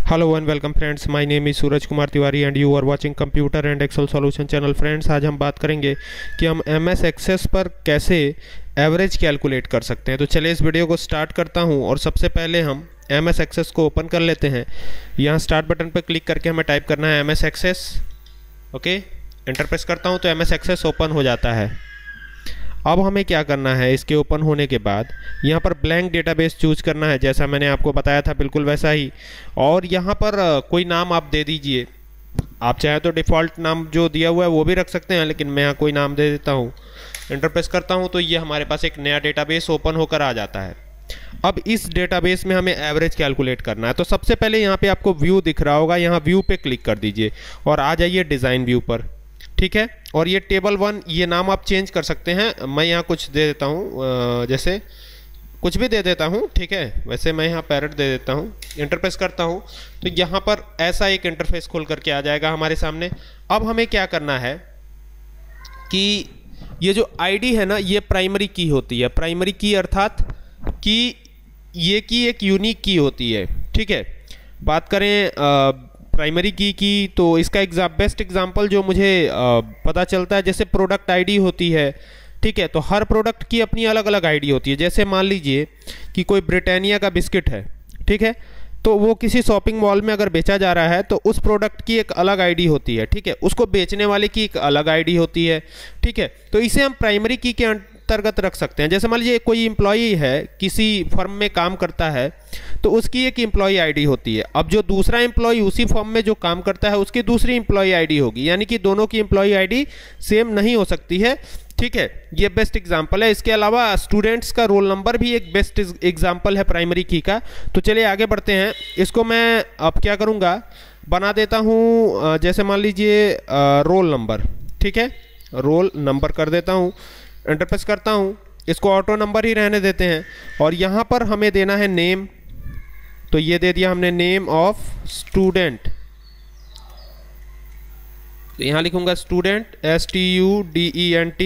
Hello and welcome friends, my name is Suraj Kumar Tiwari and you are watching computer and Excel solution channel. Friends, आज हम बात करेंगे कि हम एमएस एक्सेस पर कैसे एवरेज कैलकुलेट कर सकते हैं। तो चलिए इस वीडियो को स्टार्ट करता हूं और सबसे पहले हम एमएस एक्सेस को ओपन कर लेते हैं। यहाँ स्टार्ट बटन पर क्लिक करके हमें टाइप करना है MS Access. Okay, enter press करता हूँ तो एमएस एक्सेस ओपन हो जाता है। अब हमें क्या करना है, इसके ओपन होने के बाद यहाँ पर ब्लैंक डेटाबेस चूज करना है, जैसा मैंने आपको बताया था बिल्कुल वैसा ही। और यहाँ पर कोई नाम आप दे दीजिए। आप चाहे तो डिफ़ॉल्ट नाम जो दिया हुआ है वो भी रख सकते हैं, लेकिन मैं यहाँ कोई नाम दे देता हूँ। एंटर प्रेस करता हूँ तो ये हमारे पास एक नया डेटाबेस ओपन होकर आ जाता है। अब इस डेटाबेस में हमें एवरेज कैलकुलेट करना है। तो सबसे पहले यहाँ पे आपको व्यू दिख रहा होगा, यहाँ व्यू पे क्लिक कर दीजिए और आ जाइए डिज़ाइन व्यू पर। ठीक है, और ये टेबल 1, ये नाम आप चेंज कर सकते हैं। मैं यहाँ कुछ दे देता हूँ, जैसे कुछ भी दे देता हूँ। ठीक है, वैसे मैं यहाँ पैरेट दे देता हूँ। इंटर प्रेस करता हूँ तो यहाँ पर ऐसा एक इंटरफेस खोल करके आ जाएगा हमारे सामने। अब हमें क्या करना है कि ये जो आईडी है ना, ये प्राइमरी की होती है। प्राइमरी की अर्थात कि ये की एक यूनिक की होती है। ठीक है, बात करें प्राइमरी की तो इसका बेस्ट एग्जांपल जो मुझे पता चलता है, जैसे प्रोडक्ट आईडी होती है। ठीक है, तो हर प्रोडक्ट की अपनी अलग अलग आईडी होती है। जैसे मान लीजिए कि कोई ब्रिटानिया का बिस्किट है, ठीक है, तो वो किसी शॉपिंग मॉल में अगर बेचा जा रहा है तो उस प्रोडक्ट की एक अलग आईडी होती है। ठीक है, उसको बेचने वाले की एक अलग आईडी होती है। ठीक है, तो इसे हम प्राइमरी की के अंतर्गत रख सकते हैं। जैसे मान लीजिए कोई एम्प्लॉई है, किसी फर्म में काम करता है, तो उसकी एक एम्प्लॉई आईडी होती है। अब जो दूसरा एम्प्लॉई उसी फर्म में जो काम करता है, उसकी दूसरी एम्प्लॉई आईडी होगी, यानी कि दोनों की एम्प्लॉई आईडी सेम नहीं हो सकती है। ठीक है, ये बेस्ट एग्जांपल है। इसके अलावा स्टूडेंट्स का रोल नंबर भी एक बेस्ट एग्जांपल है प्राइमरी की का। तो चलिए आगे बढ़ते हैं। इसको मैं अब क्या करूँगा, बना देता हूँ, जैसे मान लीजिए रोल नंबर। ठीक है, रोल नंबर कर देता हूँ। एंटर प्रेस करता हूँ, इसको ऑटो नंबर ही रहने देते हैं। और यहाँ पर हमें देना है नेम, तो ये दे दिया हमने नेम ऑफ स्टूडेंट। तो यहाँ लिखूंगा स्टूडेंट, STUDENT।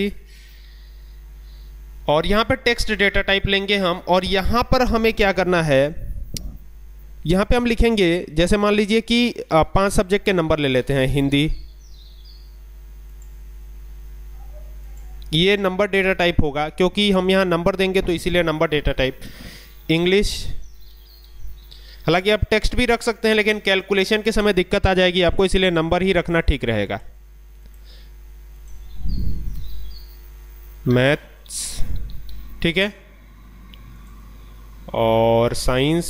और यहाँ पर टेक्स्ट डेटा टाइप लेंगे हम। और यहाँ पर हमें क्या करना है, यहाँ पे हम लिखेंगे, जैसे मान लीजिए कि 5 सब्जेक्ट के नंबर ले लेते हैं। हिंदी, ये नंबर डेटा टाइप होगा क्योंकि हम यहाँ नंबर देंगे, तो इसीलिए नंबर डेटा टाइप। इंग्लिश, हालांकि आप टेक्स्ट भी रख सकते हैं, लेकिन कैलकुलेशन के समय दिक्कत आ जाएगी आपको, इसीलिए नंबर ही रखना ठीक रहेगा। मैथ्स, ठीक है, और साइंस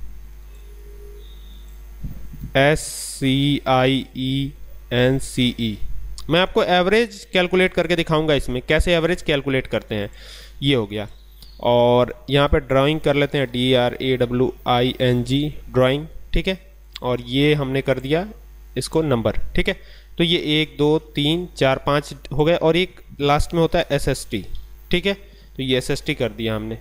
SCIENCE। मैं आपको एवरेज कैलकुलेट करके दिखाऊंगा इसमें कैसे एवरेज कैलकुलेट करते हैं। ये हो गया। और यहाँ पे ड्राइंग कर लेते हैं, DRAWING, ड्राइंग। ठीक है, और ये हमने कर दिया इसको नंबर। ठीक है, तो ये 1 2 3 4 5 हो गए। और एक लास्ट में होता है SST। ठीक है, तो ये SST कर दिया हमने।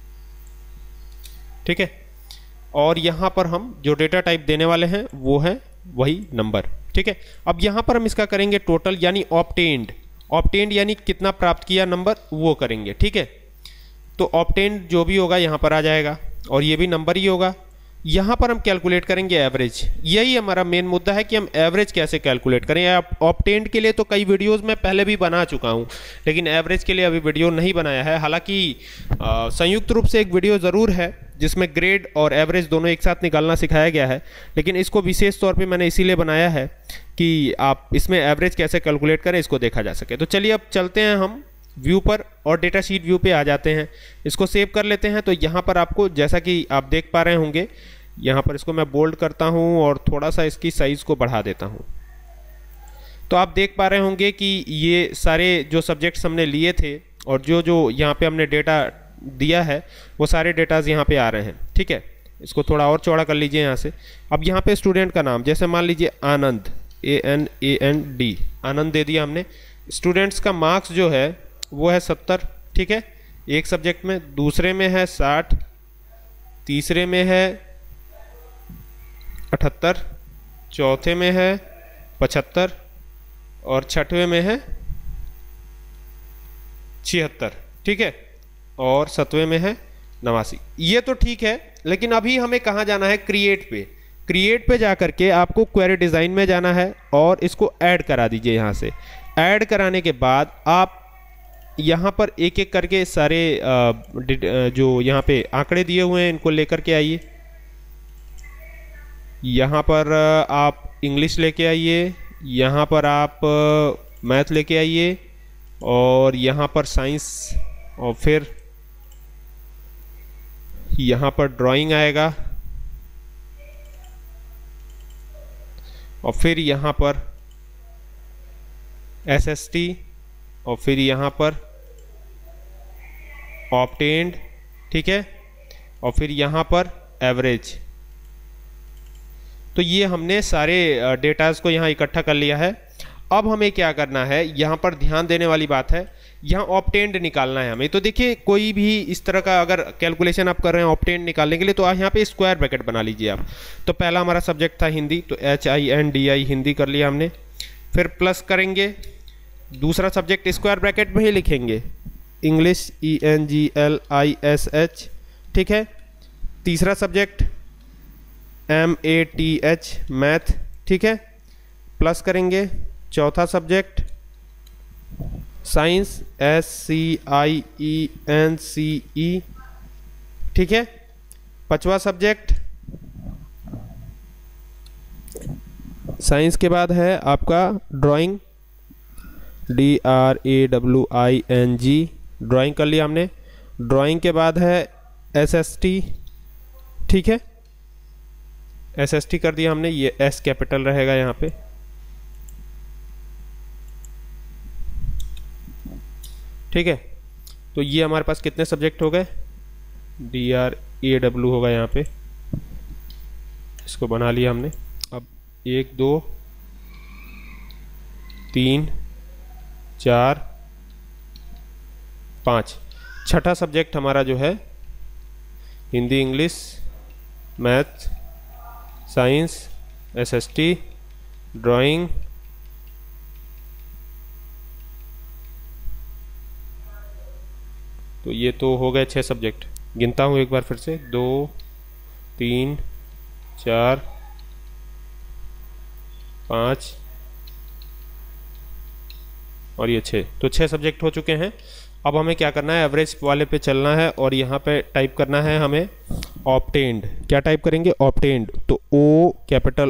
ठीक है, और यहाँ पर हम जो डेटा टाइप देने वाले हैं वो है वही नंबर। ठीक है, अब यहाँ पर हम इसका करेंगे टोटल, यानी ऑब्टेन्ड। ऑब्टेन्ड यानी कितना प्राप्त किया नंबर, वो करेंगे। ठीक है, तो ऑब्टेन्ड जो भी होगा यहाँ पर आ जाएगा, और ये भी नंबर ही होगा। यहाँ पर हम कैलकुलेट करेंगे एवरेज। यही हमारा मेन मुद्दा है कि हम एवरेज कैसे कैलकुलेट करें। ऑब्टेन्ड के लिए तो कई वीडियोस मैं पहले भी बना चुका हूँ, लेकिन एवरेज के लिए अभी वीडियो नहीं बनाया है। हालांकि संयुक्त रूप से एक वीडियो ज़रूर है जिसमें ग्रेड और एवरेज दोनों एक साथ निकालना सिखाया गया है, लेकिन इसको विशेष तौर पे मैंने इसीलिए बनाया है कि आप इसमें एवरेज कैसे कैलकुलेट करें, इसको देखा जा सके। तो चलिए अब चलते हैं हम व्यू पर और डेटा शीट व्यू पे आ जाते हैं। इसको सेव कर लेते हैं। तो यहाँ पर आपको, जैसा कि आप देख पा रहे होंगे, यहाँ पर इसको मैं बोल्ड करता हूँ और थोड़ा सा इसकी साइज़ को बढ़ा देता हूँ। तो आप देख पा रहे होंगे कि ये सारे जो सब्जेक्ट्स हमने लिए थे और जो यहाँ पे हमने डेटा दिया है, वो सारे डेटाज यहाँ पे आ रहे हैं। ठीक है, इसको थोड़ा और चौड़ा कर लीजिए यहाँ से। अब यहाँ पे स्टूडेंट का नाम, जैसे मान लीजिए आनंद, ANAND, आनंद दे दिया हमने। स्टूडेंट्स का मार्क्स जो है वो है 70। ठीक है, एक सब्जेक्ट में। दूसरे में है 60, तीसरे में है 78, चौथे में है 75, और छठवें में है 76। ठीक है, और 7वें में है 89। ये तो ठीक है, लेकिन अभी हमें कहाँ जाना है, क्रिएट पे। क्रिएट पे जा करके आपको क्वेरी डिज़ाइन में जाना है और इसको ऐड करा दीजिए। यहाँ से ऐड कराने के बाद आप यहाँ पर एक एक करके सारे जो यहाँ पे आंकड़े दिए हुए हैं इनको लेकर के आइए। यहाँ पर आप इंग्लिश लेके आइए, यहाँ पर आप मैथ लेके आइए, और यहाँ पर साइंस, और फिर यहाँ पर ड्राइंग आएगा, और फिर यहाँ पर एसएसटी, और फिर यहाँ पर ऑब्टेन्ड, ठीक है, और फिर यहाँ पर एवरेज। तो ये हमने सारे डेटास को यहाँ इकट्ठा कर लिया है। अब हमें क्या करना है, यहाँ पर ध्यान देने वाली बात है, यहाँ ऑब्टेन्ड निकालना है हमें। तो देखिए कोई भी इस तरह का अगर कैलकुलेशन आप कर रहे हैं ऑब्टेन्ड निकालने के लिए, तो यहाँ पे स्क्वायर ब्रैकेट बना लीजिए आप। तो पहला हमारा सब्जेक्ट था हिंदी, तो HINDI हिंदी कर लिया हमने। फिर प्लस करेंगे, दूसरा सब्जेक्ट स्क्वायर ब्रैकेट में ही लिखेंगे, इंग्लिश ENGLISH, ठीक है। तीसरा सब्जेक्ट MATH मैथ, ठीक है, प्लस करेंगे। चौथा सब्जेक्ट साइंस SCIENCE, ठीक है। पांचवा सब्जेक्ट साइंस के बाद है आपका ड्राइंग, DRAWING, ड्राइंग कर लिया हमने। ड्राइंग के बाद है SST, ठीक है, SST कर दिया हमने, ये S कैपिटल रहेगा यहाँ पे। ठीक है, तो ये हमारे पास कितने सब्जेक्ट हो गए, DRAW होगा यहाँ पे, इसको बना लिया हमने। अब 1 2 3 4 5, छठा सब्जेक्ट हमारा जो है Hindi, English, math, science, SST, drawing, तो ये तो हो गए 6 सब्जेक्ट। गिनता हूँ एक बार फिर से, 2 3 4 5 और ये 6, तो 6 सब्जेक्ट हो चुके हैं। अब हमें क्या करना है, एवरेज वाले पे चलना है और यहाँ पे टाइप करना है हमें ऑब्टेन्ड। क्या टाइप करेंगे, ऑब्टेन्ड, तो O कैपिटल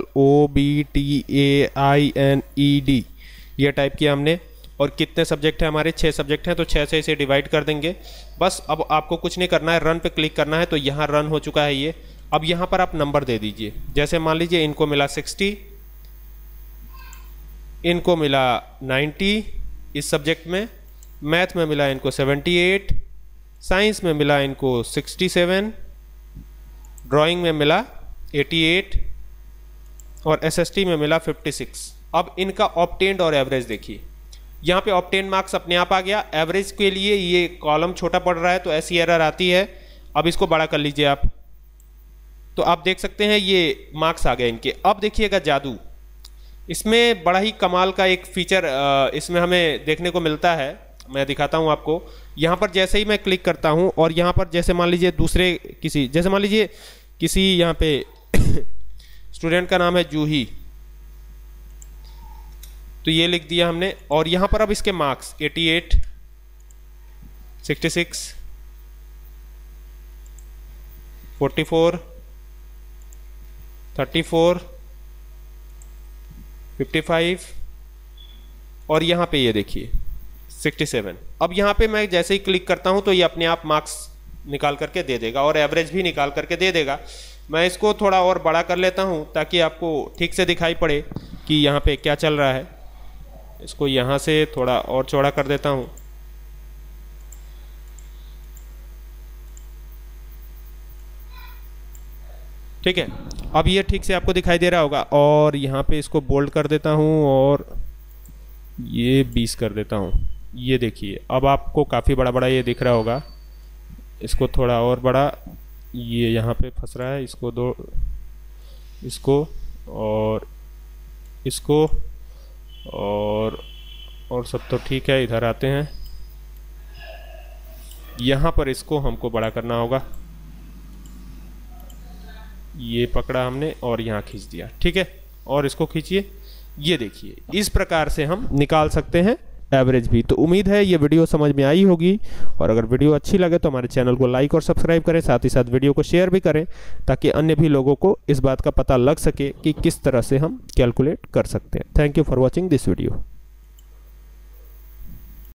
OBTAINED, ये टाइप किया हमने। और कितने सब्जेक्ट हैं हमारे, 6 सब्जेक्ट हैं, तो 6 से इसे डिवाइड कर देंगे बस। अब आपको कुछ नहीं करना है, रन पे क्लिक करना है, तो यहाँ रन हो चुका है ये। अब यहाँ पर आप नंबर दे दीजिए, जैसे मान लीजिए इनको मिला 60, इनको मिला 90 इस सब्जेक्ट में, मैथ में मिला इनको 78, साइंस में मिला इनको 67, ड्राइंग में मिला 88 और SST में मिला 56। अब इनका ऑब्टेन्ड और एवरेज देखिए, यहाँ पे ऑब्टेन मार्क्स अपने आप आ गया। एवरेज के लिए ये कॉलम छोटा पड़ रहा है तो ऐसी एरर आती है। अब इसको बड़ा कर लीजिए आप, तो आप देख सकते हैं ये मार्क्स आ गए इनके। अब देखिएगा जादू, इसमें बड़ा ही कमाल का एक फीचर इसमें हमें देखने को मिलता है, मैं दिखाता हूँ आपको। यहाँ पर जैसे ही मैं क्लिक करता हूँ और यहाँ पर जैसे मान लीजिए दूसरे किसी, जैसे मान लीजिए किसी यहाँ पे स्टूडेंट का नाम है जूही, तो ये लिख दिया हमने। और यहाँ पर अब इसके मार्क्स 88, 66, 44, 34, 55 और यहाँ पे ये देखिए 67। अब यहाँ पे मैं जैसे ही क्लिक करता हूँ तो ये अपने आप मार्क्स निकाल करके दे देगा और एवरेज भी निकाल करके दे देगा। मैं इसको थोड़ा और बड़ा कर लेता हूँ ताकि आपको ठीक से दिखाई पड़े कि यहाँ पे क्या चल रहा है। इसको यहाँ से थोड़ा और चौड़ा कर देता हूँ। ठीक है, अब ये ठीक से आपको दिखाई दे रहा होगा। और यहाँ पे इसको बोल्ड कर देता हूँ और ये 20 कर देता हूँ। ये देखिए अब आपको काफ़ी बड़ा बड़ा ये दिख रहा होगा। इसको थोड़ा और बड़ा, ये यहाँ पे फंस रहा है, इसको दो, इसको और इसको और सब तो ठीक है। इधर आते हैं, यहाँ पर इसको हमको बड़ा करना होगा। ये पकड़ा हमने और यहाँ खींच दिया, ठीक है। और इसको खींचिए, ये देखिए इस प्रकार से हम निकाल सकते हैं एवरेज भी। तो उम्मीद है ये वीडियो समझ में आई होगी, और अगर वीडियो अच्छी लगे तो हमारे चैनल को लाइक और सब्सक्राइब करें, साथ ही साथ वीडियो को शेयर भी करें ताकि अन्य भी लोगों को इस बात का पता लग सके कि किस तरह से हम कैलकुलेट कर सकते हैं। Thank you for watching this video.